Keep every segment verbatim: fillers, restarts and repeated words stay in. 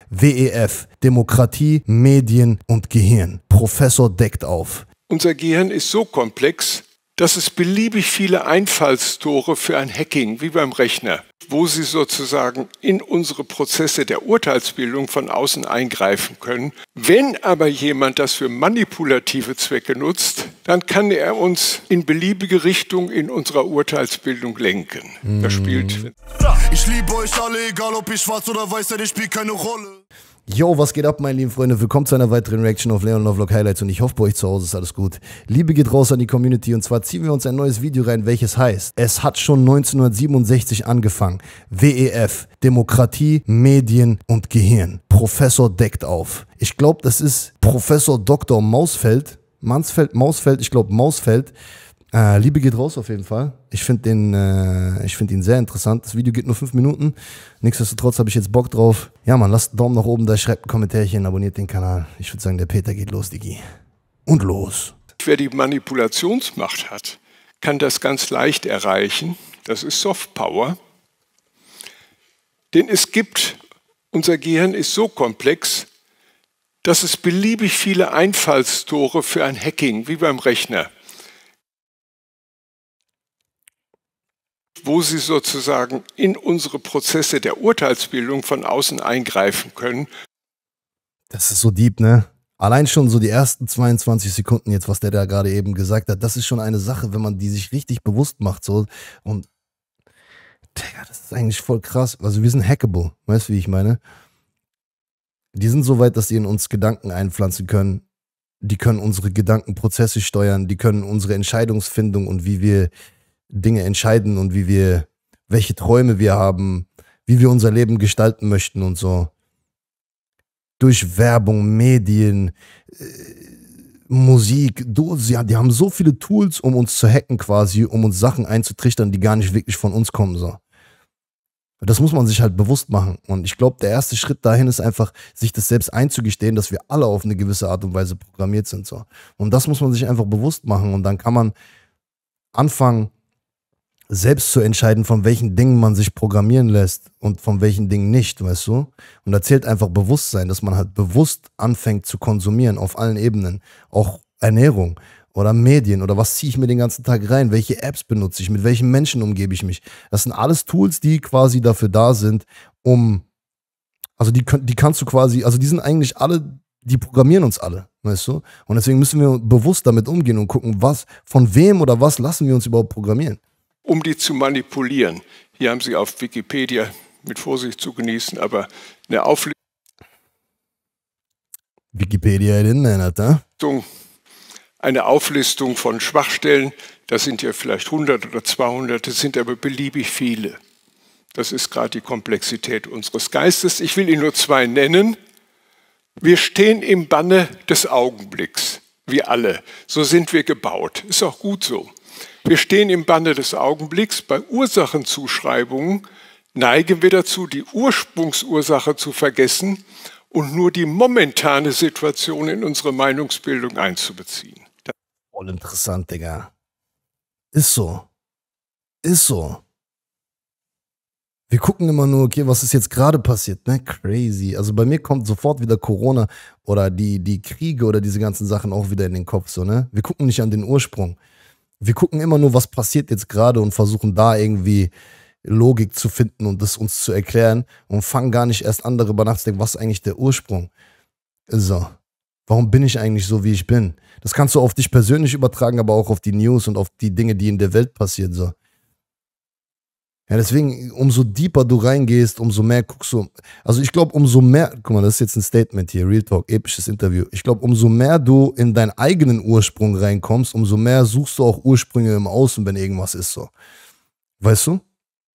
W E F, Demokratie, Medien und Gehirn. Professor deckt auf. Unser Gehirn ist so komplex, dass es beliebig viele Einfallstore für ein Hacking, wie beim Rechner, wo Sie sozusagen in unsere Prozesse der Urteilsbildung von außen eingreifen können. Wenn aber jemand das für manipulative Zwecke nutzt, dann kann er uns in beliebige Richtung in unserer Urteilsbildung lenken. Mm. Das spielt. Ich liebe euch alle, egal ob ich schwarz oder weiß, denn ich spiele keine Rolle. Yo, was geht ab, meine lieben Freunde? Willkommen zu einer weiteren Reaction auf Leon Lovelock Highlights und ich hoffe, bei euch zu Hause ist alles gut. Liebe geht raus an die Community und zwar ziehen wir uns ein neues Video rein, welches heißt: Es hat schon neunzehnhundertsiebenundsechzig angefangen. W E F, Demokratie, Medien und Gehirn. Professor deckt auf. Ich glaube, das ist Professor Doktor Mausfeld. Mansfeld, Mausfeld, ich glaube Mausfeld. Äh, Liebe geht raus auf jeden Fall. Ich finde den, äh, ich finde ihn sehr interessant. Das Video geht nur fünf Minuten. Nichtsdestotrotz habe ich jetzt Bock drauf. Ja, man, lasst einen Daumen nach oben da, schreibt ein Kommentärchen, abonniert den Kanal. Ich würde sagen, der Peter geht los, Digi. Und los. Wer die Manipulationsmacht hat, kann das ganz leicht erreichen. Das ist Softpower. Denn es gibt, unser Gehirn ist so komplex, dass es beliebig viele Einfallstore für ein Hacking, wie beim Rechner, wo Sie sozusagen in unsere Prozesse der Urteilsbildung von außen eingreifen können. Das ist so deep, ne? Allein schon so die ersten zweiundzwanzig Sekunden jetzt, was der da gerade eben gesagt hat, das ist schon eine Sache, wenn man die sich richtig bewusst macht. So. Und, Digga, das ist eigentlich voll krass. Also wir sind hackable, weißt du, wie ich meine? Die sind so weit, dass die in uns Gedanken einpflanzen können. Die können unsere Gedankenprozesse steuern, die können unsere Entscheidungsfindung und wie wir Dinge entscheiden und wie wir, welche Träume wir haben, wie wir unser Leben gestalten möchten und so. Durch Werbung, Medien, äh, Musik, du, sie, die haben so viele Tools, um uns zu hacken quasi, um uns Sachen einzutrichtern, die gar nicht wirklich von uns kommen. So. Das muss man sich halt bewusst machen. Und ich glaube, der erste Schritt dahin ist einfach, sich das selbst einzugestehen, dass wir alle auf eine gewisse Art und Weise programmiert sind. So. Und das muss man sich einfach bewusst machen. Und dann kann man anfangen, selbst zu entscheiden, von welchen Dingen man sich programmieren lässt und von welchen Dingen nicht, weißt du? Und da zählt einfach Bewusstsein, dass man halt bewusst anfängt zu konsumieren auf allen Ebenen. Auch Ernährung oder Medien oder was ziehe ich mir den ganzen Tag rein, welche Apps benutze ich, mit welchen Menschen umgebe ich mich. Das sind alles Tools, die quasi dafür da sind, um, also die, die kannst du quasi, also die sind eigentlich alle, die programmieren uns alle, weißt du? Und deswegen müssen wir bewusst damit umgehen und gucken, was, von wem oder was lassen wir uns überhaupt programmieren. Um die zu manipulieren. Hier haben Sie auf Wikipedia mit Vorsicht zu genießen, aber eine Auflistung, Wikipedia in Alter. eine Auflistung von Schwachstellen, das sind ja vielleicht hundert oder zweihundert, das sind aber beliebig viele. Das ist gerade die Komplexität unseres Geistes. Ich will Ihnen nur zwei nennen. Wir stehen im Banne des Augenblicks, wir alle. So sind wir gebaut. Ist auch gut so. Wir stehen im Banne des Augenblicks. Bei Ursachenzuschreibungen neigen wir dazu, die Ursprungsursache zu vergessen und nur die momentane Situation in unsere Meinungsbildung einzubeziehen. Voll interessant, Digga. Ist so. Ist so. Wir gucken immer nur, okay, was ist jetzt gerade passiert, ne? Crazy. Also bei mir kommt sofort wieder Corona oder die, die Kriege oder diese ganzen Sachen auch wieder in den Kopf, so, ne? Wir gucken nicht an den Ursprung. Wir gucken immer nur, was passiert jetzt gerade und versuchen da irgendwie Logik zu finden und das uns zu erklären und fangen gar nicht erst an, darüber nachzudenken, was ist eigentlich der Ursprung? So, warum bin ich eigentlich so, wie ich bin? Das kannst du auf dich persönlich übertragen, aber auch auf die News und auf die Dinge, die in der Welt passieren. So. Ja, deswegen, umso deeper du reingehst, umso mehr guckst du. Also ich glaube, umso mehr, guck mal, das ist jetzt ein Statement hier, Real Talk, episches Interview. Ich glaube, umso mehr du in deinen eigenen Ursprung reinkommst, umso mehr suchst du auch Ursprünge im Außen, wenn irgendwas ist so. Weißt du?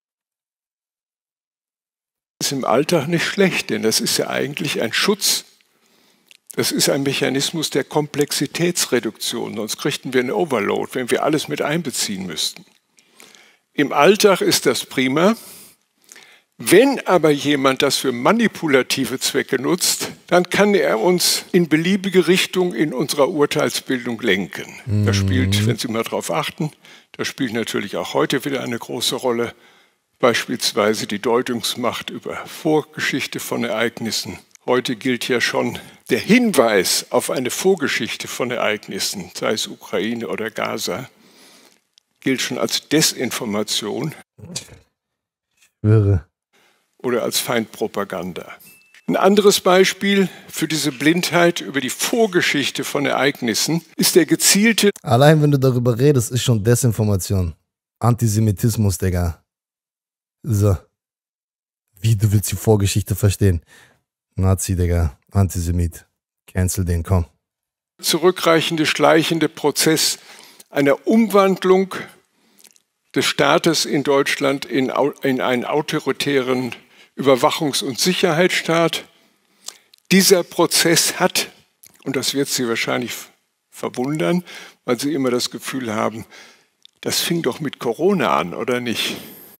Das ist im Alltag nicht schlecht, denn das ist ja eigentlich ein Schutz. Das ist ein Mechanismus der Komplexitätsreduktion, sonst kriegten wir einen Overload, wenn wir alles mit einbeziehen müssten. Im Alltag ist das prima. Wenn aber jemand das für manipulative Zwecke nutzt, dann kann er uns in beliebige Richtung in unserer Urteilsbildung lenken. Mhm. Das spielt, wenn Sie mal darauf achten, das spielt natürlich auch heute wieder eine große Rolle. Beispielsweise die Deutungsmacht über Vorgeschichte von Ereignissen Heute gilt ja schon der Hinweis auf eine Vorgeschichte von Ereignissen, sei es Ukraine oder Gaza, gilt schon als Desinformation. Irre. Oder als Feindpropaganda. Ein anderes Beispiel für diese Blindheit über die Vorgeschichte von Ereignissen ist der gezielte... Allein wenn du darüber redest, ist schon Desinformation. Antisemitismus, Digga. So. Wie, du willst die Vorgeschichte verstehen? Nazi, Digga. Antisemit. Cancel den, komm. Zurückreichende, schleichende Prozess einer Umwandlung des Staates in Deutschland in, in einen autoritären Überwachungs- und Sicherheitsstaat. Dieser Prozess hat, und das wird Sie wahrscheinlich verwundern, weil Sie immer das Gefühl haben, das fing doch mit Corona an, oder nicht?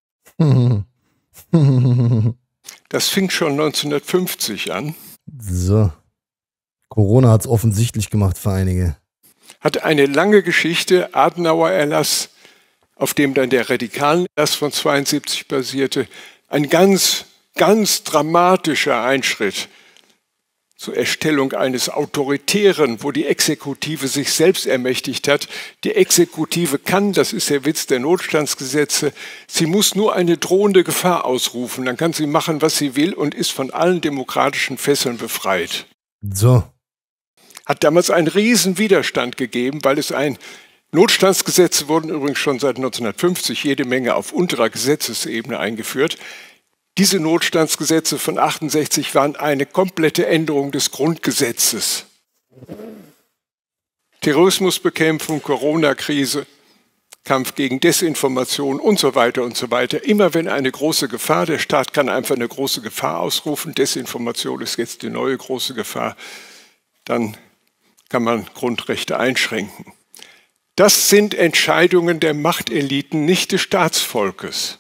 Das fing schon neunzehnhundertfünfzig an. So. Corona hat es offensichtlich gemacht für einige. Hat eine lange Geschichte, Adenauer-Erlass, auf dem dann der Radikalenerlass von zweiundsiebzig basierte, ein ganz, ganz dramatischer Einschritt zur Erstellung eines Autoritären, wo die Exekutive sich selbst ermächtigt hat. Die Exekutive kann, das ist der Witz der Notstandsgesetze, sie muss nur eine drohende Gefahr ausrufen, dann kann sie machen, was sie will und ist von allen demokratischen Fesseln befreit. So. Hat damals einen riesen Widerstand gegeben, weil es ein Notstandsgesetze wurden übrigens schon seit neunzehnhundertfünfzig jede Menge auf unterer Gesetzesebene eingeführt. Diese Notstandsgesetze von achtundsechzig waren eine komplette Änderung des Grundgesetzes. Terrorismusbekämpfung, Corona-Krise, Kampf gegen Desinformation und so weiter und so weiter. Immer wenn eine große Gefahr, der Staat kann einfach eine große Gefahr ausrufen, Desinformation ist jetzt die neue große Gefahr, dann kann man Grundrechte einschränken. Das sind Entscheidungen der Machteliten, nicht des Staatsvolkes.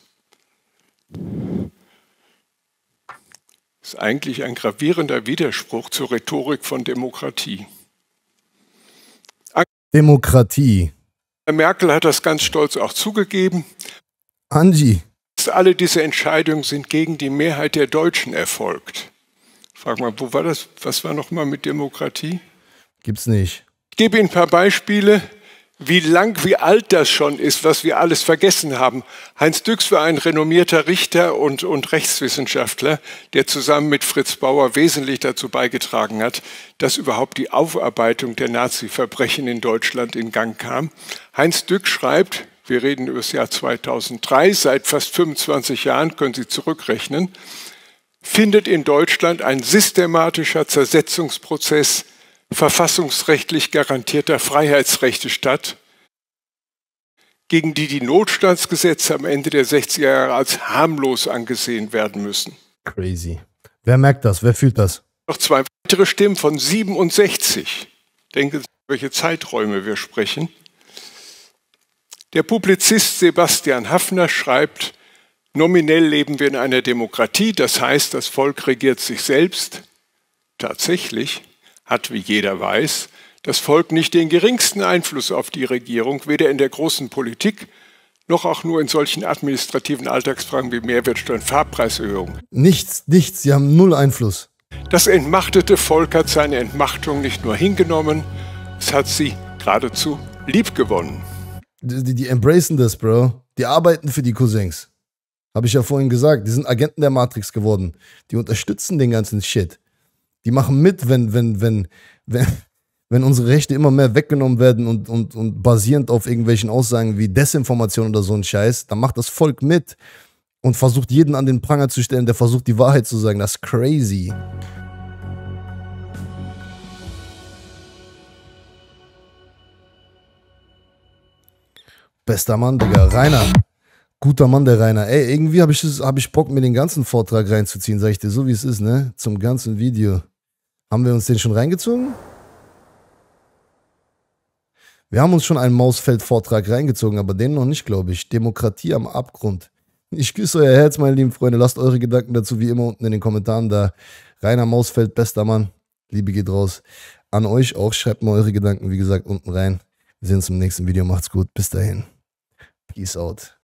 Das ist eigentlich ein gravierender Widerspruch zur Rhetorik von Demokratie. Demokratie. Merkel hat das ganz stolz auch zugegeben. Angie. Alle diese Entscheidungen sind gegen die Mehrheit der Deutschen erfolgt. Frag mal, wo war das? Was war nochmal mit Demokratie? Gibt's nicht. Ich gebe Ihnen ein paar Beispiele, wie lang, wie alt das schon ist, was wir alles vergessen haben. Heinz Düx war ein renommierter Richter und, und Rechtswissenschaftler, der zusammen mit Fritz Bauer wesentlich dazu beigetragen hat, dass überhaupt die Aufarbeitung der Nazi-Verbrechen in Deutschland in Gang kam. Heinz Düx schreibt, wir reden über das Jahr zweitausenddrei, seit fast fünfundzwanzig Jahren, können Sie zurückrechnen, findet in Deutschland ein systematischer Zersetzungsprozess verfassungsrechtlich garantierter Freiheitsrechte statt, gegen die die Notstandsgesetze am Ende der sechziger Jahre als harmlos angesehen werden müssen. Crazy. Wer merkt das? Wer fühlt das? Noch zwei weitere Stimmen von siebenundsechzig. Denken Sie, welche Zeiträume wir sprechen. Der Publizist Sebastian Haffner schreibt, nominell leben wir in einer Demokratie, das heißt, das Volk regiert sich selbst. Tatsächlich hat, wie jeder weiß, das Volk nicht den geringsten Einfluss auf die Regierung, weder in der großen Politik, noch auch nur in solchen administrativen Alltagsfragen wie Mehrwertsteuer und Fahrpreiserhöhung. Nichts, nichts, sie haben null Einfluss. Das entmachtete Volk hat seine Entmachtung nicht nur hingenommen, es hat sie geradezu liebgewonnen. Die, die, die embracen das, Bro. Die arbeiten für die Cousins. Habe ich ja vorhin gesagt, die sind Agenten der Matrix geworden. Die unterstützen den ganzen Shit. Die machen mit, wenn, wenn, wenn, wenn, wenn unsere Rechte immer mehr weggenommen werden und, und, und basierend auf irgendwelchen Aussagen wie Desinformation oder so ein Scheiß, dann macht das Volk mit und versucht jeden an den Pranger zu stellen, der versucht die Wahrheit zu sagen. Das ist crazy. Bester Mann, Digga. Rainer. Guter Mann, der Rainer. Ey, irgendwie habe ich, hab ich Bock, mir den ganzen Vortrag reinzuziehen, sag ich dir, so wie es ist, ne? Zum ganzen Video. Haben wir uns den schon reingezogen? Wir haben uns schon einen Mausfeld-Vortrag reingezogen, aber den noch nicht, glaube ich. Demokratie am Abgrund. Ich küsse euer Herz, meine lieben Freunde. Lasst eure Gedanken dazu wie immer unten in den Kommentaren da. Rainer Mausfeld, bester Mann. Liebe geht raus. An euch auch. Schreibt mal eure Gedanken, wie gesagt, unten rein. Wir sehen uns im nächsten Video. Macht's gut. Bis dahin. Peace out.